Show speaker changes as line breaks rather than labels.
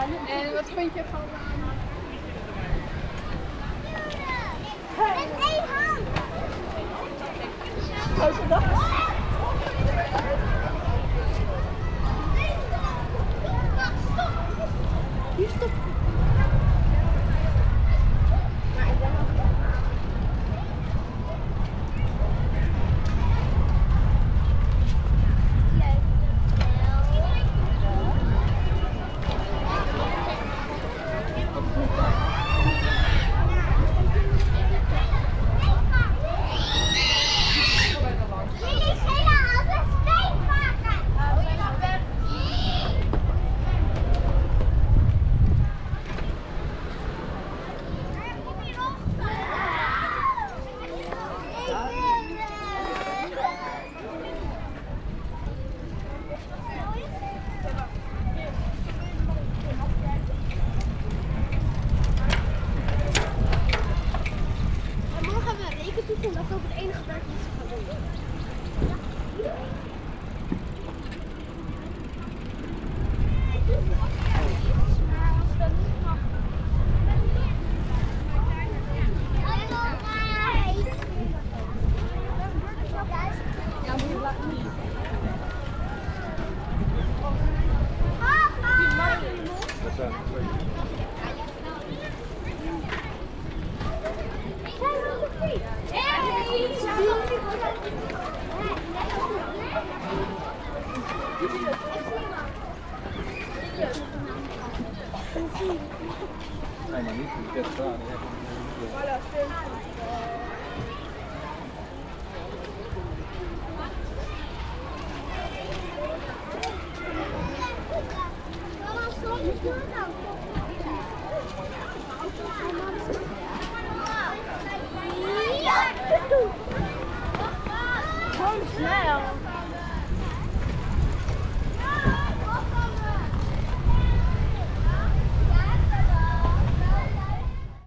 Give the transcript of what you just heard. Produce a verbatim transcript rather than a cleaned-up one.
En wat vind je van...
Met één hand!
Zou ze dat? Hier stop. Maar ik ben nog... En dat is ook het enige werk wat ze gaan doen. Ja, moet je laten zien.
Dat zijn twee. Nee, maar niet. Ik heb het gedaan.
Gewoon snel.